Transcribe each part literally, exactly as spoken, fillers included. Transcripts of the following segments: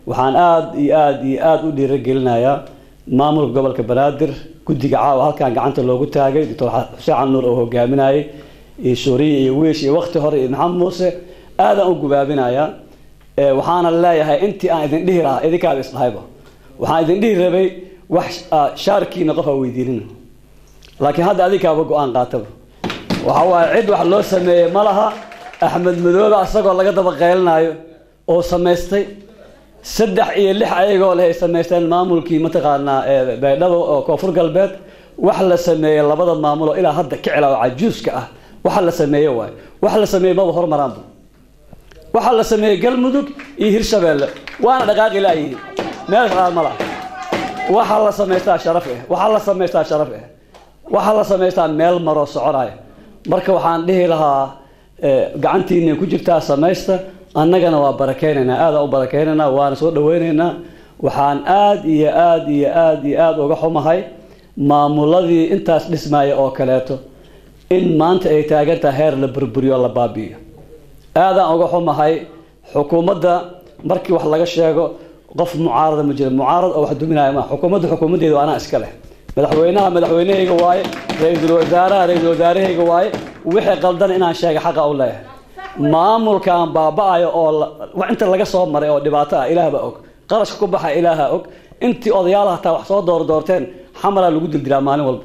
waxaan aad iyo aad iyo aad u dhiirigelinayaa maamulka gobolka Banaadir guddiga caawa halkaan gacanta loogu taagay Doctor Xuseen Nuur oo hogaaminayay iyo Suuriya iyo Weesh iyo waqti hore Maxamed Muuse aad aan u gubaabinayaa ee waxaana leeyahay intii aan idin dhihi lahaa idinka isdhayba waxaan idin dhihi rabay wax shaarkiina qof weydiinin laakiin hadda adinkaaba go'aan qaataba waxa waa cid wax loo sameeyay malaha Axmed Madoobe asagoo laga daba qeylinayo oo sameystay saddex iyo lix ayagoo leh sameystaan maamulkii mataqaana ee baydhabo oo koonfur galbeed wax la sameeyay labada maamulo ilaa hadda kicila oo cajuuska ah wax la sameeyay waay wax la sameeyay ma hormaraan wax la sameeyay galmudug iyo hirshabeelle waana dhaqaaq ilaahay meel qaar malaha wax la sameystaa sharaf ah wax la sameystaa sharaf ah wax la sameystaa meel maro soconaya marka waxaan dhihi lahaa gacantiina ku jirtaa sameysta annagana waa barakeynayna aad u barakeynayna waan soo dhaweynayna waxaan aad iyo aad iyo aad iyo aad uga xumahay maamuladii intaas dhismaaya oo kaleeto in maanta ay taagan tahay heer la burburiyo la baabiyo aad aan uga xumahay xukuumadda markii wax laga sheego qof mucaarada ma jiro mucaarad oo wax duminaya ma xukuumadda xukuumadeedu ana iska leh madaxweynaha madaxweynahayga waaye ra'iisul wasaaraha ra'iisul wasaarahayga waaye wixii qaldan inaan sheego xaq u leeyahay maamulkan baabaayo oo wax inta laga soo maray oo dhibaato ah ilaahba og qarash ku baxay ilaaha og intii odayaalaha taa wax soo door doorteen xamara lagu dildilaa maalin walba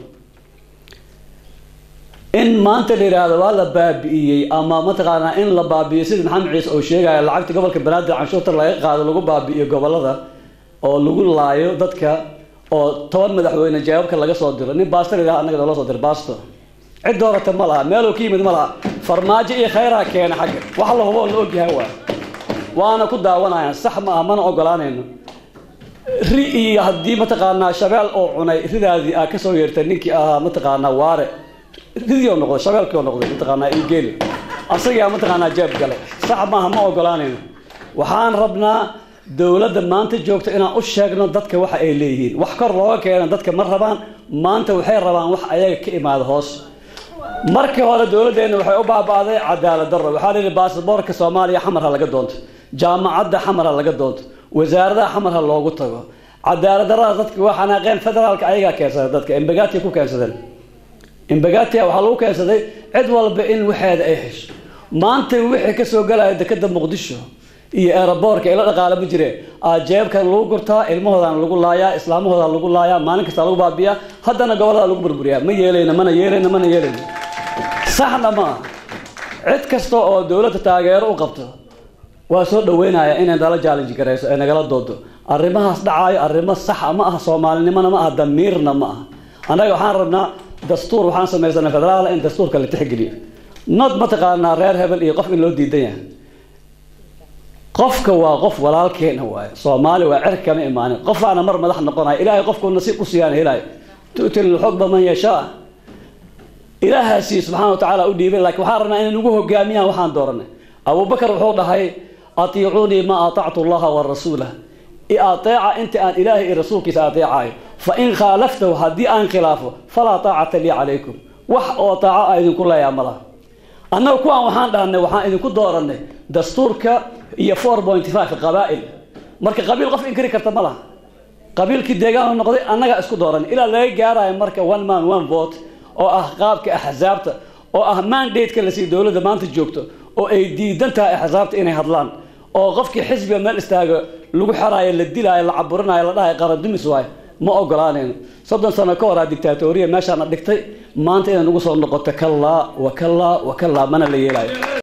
in maanta leeyahay waa la baabiiyay ama mataqaana in la baabiiyay sida Maxamed Ciise oo sheegay lacagta gobolka Banaadir canshuurta laga qaado lagu baabiiyo gobolada oo lagu laayo dadka oo toban madaxweyne jawaabka laga soo diro nin baastar ilaa anaga loo soo dir baasto cid doorata ma laha meel oo kiimid ma laha farmaajo iyo khayraha keena xaq wax la hubo loo ogyahay waa waana ku daawanayaan sax ma ahmana ogolaanayno ri iyo hadii mataqaana shabeel oo cunay ridaadii ah ka soo yeertay ninkii ah mataqaana waare ridii oo noqdo shabeelkii oo noqdo mataqaana ii geeli asaga mataqaana jeeb galay sax ma ahma ogolaanayno waxaan rabnaa dawladda maanta joogto inaan u sheegno dadka waxa ay leeyihiin wax kor looga keenan dadka ma rabaan maanta waxay rabaan wax ayaga ka imaado hoos markii hore dawladdeena waxay u baabaaday cadaalad darro waxa la yiraahdaa baasaboorka Soomaaliya xamar laga doonto jaamacadda xamar laga doonto wasaaradda xamar loogu tago cadaalad darrada dadka waxana qeen federaalka ayaga keensaday dadka embagaati ku keensadeen embagaati waxa lagu keensaday cid walba in waxeeda ay hesho maanta wixii ka soo galay dekada Muqdisho iyo aeroboorka ila dhaqaale ma jireen ajeebkan lagu gurtaa ilmahoodan lagu laayaa islaamahoodan lagu laayaa maalin kasta lagu baabiya haddana gobolada lagu burburiyaa ma yeelayna mana yeelayna mana yeelayna saxna ma cid kasta oo dawladda taageero u qabto waa soo dhaweynaya inay dala challenge gareyso ee nagala doodo arrimahaas dhacaayo arrimo sax ma ah Soomaalinimana ma ah damiirna ma ah anaga waxaan rabnaa dastuur waxaan sameeyay federaal in dastuurka la tixgeliyo nod mataqaana reer hebel iyo qof in loo diidan yahay qofka waa qof walaalkeena waay Soomaali waa cirka ma imaanin qof aan mar madax noqonay ilaahay qofku nasiib u siiyaan helay tuutil xubba man yasha ilaahay subhanahu wa ta'ala u dhiibay laakiin waxaan rabnaa in lagu hogaamiyaan waxaan dooranay Abu Bakar wuxuu dhahay atii'uni ma ata'tu Allah wa rasuulahu i'ati'a inta aan ilaahay iyo rasuulkiisa ateecay fa in khalaftu hadii aan khilaafo fala ta'ata li alaykum wax oo taa'a idinku leeyahay malaha annagu kuwan waxaan dhahnay waxaan idinku dooranay dastuurka iyo four point five qabaa'il marka qabiil qof inkiri karta ma laha qabiilkii deegaan noqday annaga isku dooran ilaa laga gaarayo marka one man one vote oo ah qaabka ahzaabta oo ah mandate-ka la sii dawladda maanta joogto oo ay diidan tahay ahzaabta inay hadlaan oo qofkii xisbiga meel istaago lagu xaraayo la dilaayo la caburinayo la dhahay qaran dumis waay ma ogolaanayno soddon sano ka hor dictatoriya meeshaan dhigtay maanta inay ugu soo noqoto kala wa kala wa kala mana la yeelayo